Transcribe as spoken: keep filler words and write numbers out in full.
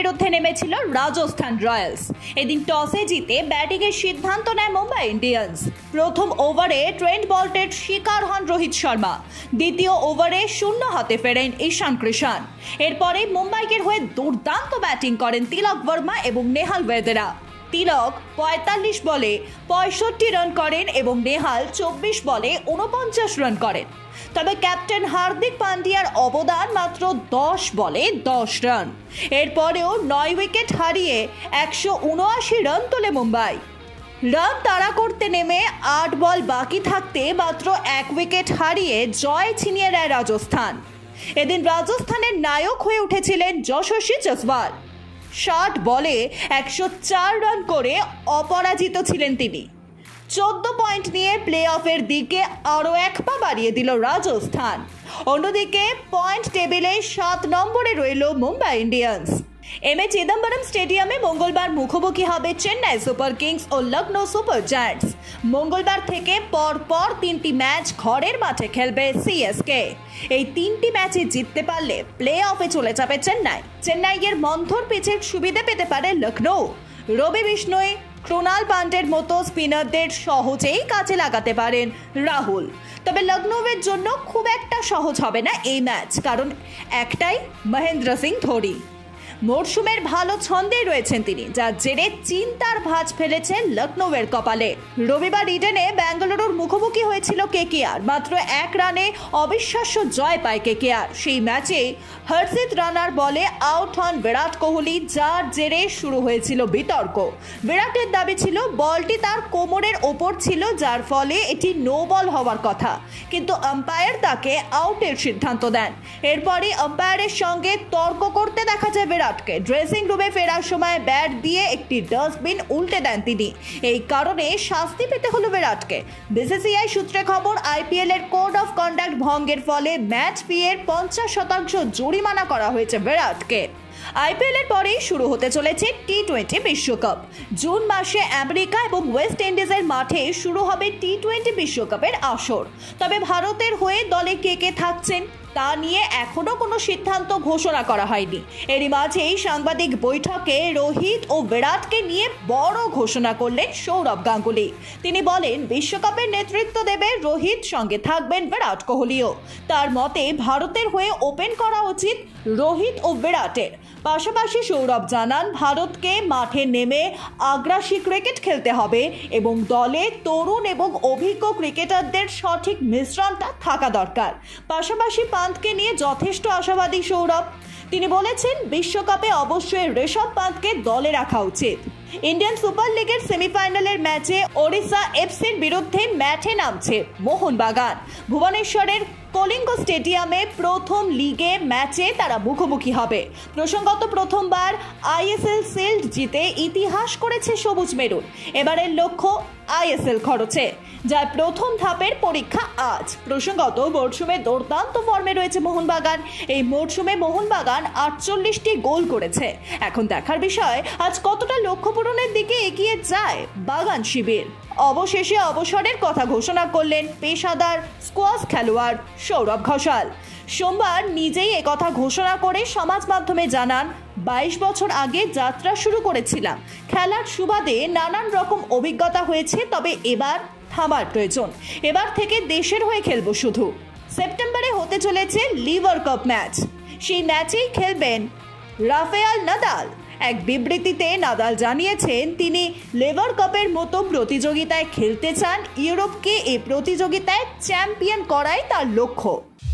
বিরুদ্ধে নেমেছিল রাজস্থান রয়্যালস। এদিন টসে জিতে ব্যাটিংয়ের সিদ্ধান্ত নেয় মুম্বাই ইন্ডিয়ান্স। প্রথম ওভারে ট্রেন্ট বল্টের শিকার হন রোহিত শর্মা। দ্বিতীয় ওভারে শূন্য হাতে ফেরেন ঈশান কিষান। এরপরে মুম্বাইয়ের হয়ে দুর্দান্ত ব্যাটিং করেন তিলক বর্মা এবং নেহাল ওয়েদেরা। তিলক পঁয়তাল্লিশ বলে পঁয়ষট্টি রান করেন এবং নেহাল চব্বিশ বলে উনপঞ্চাশ রান করেন। তবে ক্যাপ্টেন হার্দিক পান্ডিয়ার অবদান মাত্র দশ বলে দশ রান। এরপরেও নয় উইকেট হারিয়ে একশো উনআশি রান তোলে মুম্বাই। রান তাড়া করতে নেমে আট বল বাকি থাকতে মাত্র এক উইকেট হারিয়ে জয় ছিনিয়ে নেয় রাজস্থান। এদিন রাজস্থানের নায়ক হয়ে উঠেছিলেন যশস্বী জয়সওয়াল। ষাট বলে একশো চার রান করে অপরাজিত ছিলেন তিনি। চোদ্দ পয়েন্ট নিয়ে প্লে অফের দিকে আরও এক পা বাড়িয়ে দিল রাজস্থান। অন্যদিকে পয়েন্ট টেবিলে সাত নম্বরে রইল Mumbai Indians. M A Chidambaram স্টেডিয়ামে মঙ্গলবার মুখোমুখি হবে চেন্নাই সুপার কিংস ও লখনৌ সুপার জায়ান্টস। মঙ্গলবার থেকে পরপর তিনটি ম্যাচ ঘরের মাঠে খেলবে সি এস কে। এই তিনটি ম্যাচে জিততে পারলে প্লে অফে চলে যাবে চেন্নাই। চেন্নাইয়ের মন্থর পিচের সুবিধা পেতে পারে লখনৌ। রবি বিষ্ণই, ক্রুনাল পান্ডের মতো স্পিনারদের সহজেই কাজে লাগাতে পারেন রাহুল। তবে লখনৌয়ের জন্য খুব একটা সহজ হবে না এই ম্যাচ, কারণ একটাই মহেন্দ্র সিং ধোনি। মরশুমের ভালো ছন্দে রয়েছেন তিনি, যার জেরে চিন্তার ভাঁজ ফেলেছেন লখনৌয়ের কপালে। রবিবার ইডেনে বেঙ্গালুরুর মুখোমুখি হয়েছিল কেকেআর। মাত্র এক রানে অবিশ্বাস্য জয় পায় কেকেআর। সেই ম্যাচে হর্ষিত রানার বলে আউট হন বিরাট কোহলি, যার জেরে শুরু হয়েছিল বিতর্ক। বিরাটের দাবি ছিল বলটি তার কোমরের ওপর ছিল, যার ফলে এটি নো বল হওয়ার কথা, কিন্তু আম্পায়ার তাকে আউটের সিদ্ধান্ত দেন। এরপরই আম্পায়ারের সঙ্গে তর্ক করতে দেখা যায় বিরাট। ড্রেসিং রুমে ফেরার সময় ব্যাট দিয়ে একটি ডাস্টবিন উল্টে দেন তিনি। এই কারণে শাস্তি পেতে হলো বিরাটকে। বিসিসিআই সূত্রে খবর, আইপিএল এর কোড অফ কন্ডাক্ট ভঙ্গের ফলে ম্যাচ ফি এর পঞ্চাশ শতাংশ জরিমানা করা হয়েছে বিরাটকে। আইপিএল এর পরেই শুরু হতে চলেছে টি টোয়েন্টি বিশ্বকাপ। জুন মাসে আমেরিকা এবং ওয়েস্ট ইন্ডিজের মাঠে শুরু হবে টি টোয়েন্টি বিশ্বকাপের আসর। তবে ভারতের হয়ে দলে কে কে থাকছেন তা নিয়ে এখনো কোনো সিদ্ধান্ত ঘোষণা করা হয়নি। এরই মাঝেই সাংবাদিক বৈঠকে রোহিত ও বিরাটকে নিয়ে বড় ঘোষণা করলেন সৌরভ গাঙ্গুলি। তিনি বলেন, বিশ্বকাপের নেতৃত্ব দেবে রোহিত, সঙ্গে থাকবেন বিরাট কোহলিও। তার মতে ভারতের হয়ে ওপেন করা উচিত রোহিত ও বিরাটের। পাশাপাশি সৌরভ জানান, ভারতকে মাঠে নেমে আগ্রাসী ক্রিকেট খেলতে হবে এবং দলে তরুণ এবং অভিজ্ঞ ক্রিকেটারদের সঠিক মিশ্রণটা থাকা দরকার। পাশাপাশি পান্তকে নিয়ে যথেষ্ট আশাবাদী সৌরভ। তিনি বলেছেন, বিশ্বকাপে অবশ্যই ঋষভ পান্তকে দলে রাখা উচিত। ইন্ডিয়ান সুপার লিগের সেমিফাইনালের ম্যাচে ওড়িশা এফসির বিরুদ্ধে মাঠে নামছে মোহনবাগান। ভুবনেশ্বরের কলিঙ্গ স্টেডিয়ামে প্রথম লিগে ম্যাচে তারা মুখোমুখি হবে। প্রসঙ্গত, প্রথমবার আইএসএল শিল্ড জিতে ইতিহাস করেছে সবুজ মেরুন। এবারের লক্ষ্য আইএসএল খরচে, যার প্রথম ধাপের পরীক্ষা আজ। প্রসঙ্গত, মরশুমে দুর্দান্ত ফর্মে রয়েছে মোহনবাগান। এই মরশুমে মোহনবাগান আটচল্লিশটি গোল করেছে। এখন দেখার বিষয়, আজ কতটা লক্ষ্য পূরণের দিকে এগিয়ে যায় বাগান শিবির। অবশেষে অবসরের কথা ঘোষণা করলেন পেশাদার স্কোয়াশ খেলোয়াড় সৌরভ ঘোষাল। সোমবার নিজেই একথা ঘোষণা করে সমাজ মাধ্যমে জানান, বাইশ বছর আগে যাত্রা শুরু করেছিলাম। খেলার সুবাদে নানান রকম অভিজ্ঞতা হয়েছে, তবে এবার থামার প্রয়োজন। এবার থেকে দেশের হয়ে খেলবো শুধু। সেপ্টেম্বরে হতে চলেছে লিভার কাপ ম্যাচ। সেই ম্যাচেই খেলবেন রাফেল নাদাল। এক বিবৃতিতে নাদাল জানিয়েছেন, তিনি লিভার কাপের মতো প্রতিযোগিতায় খেলতে চান। ইউরোপকে এই প্রতিযোগিতায় চ্যাম্পিয়ন করাই তার লক্ষ্য।